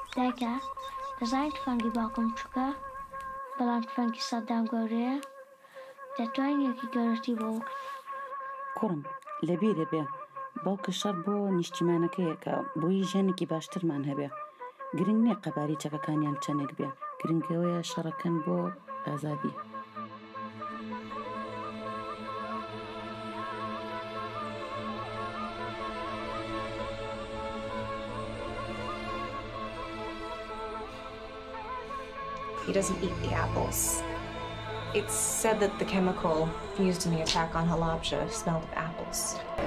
Deka, design fungi welcome chuka, balant fungi Saddam Goria, Tatwang Yuki Gorati Walk. کوڕم لەبیرە بێ باوکە شەڕ بۆ نیشتیمانەکەیە کە بۆی ژێنێکی باشترمان هەبێ گرنگ نییە قەباری چەکەکانیان چەندێک بێ گرنگەوەیە شەڕەکەن بۆ ئازادی He doesn't eat the apples. It's said that the chemical used in the attack on Halabja smelled of apples.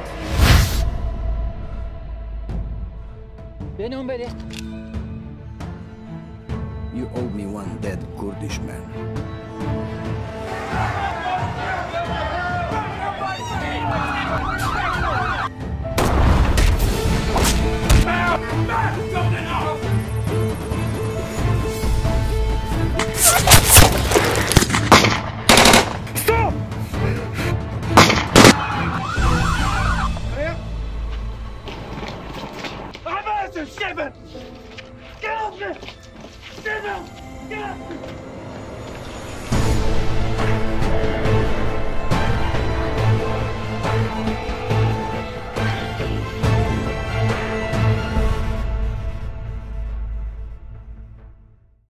You owe me one dead Kurdish man. Get off me! Get up! Get up!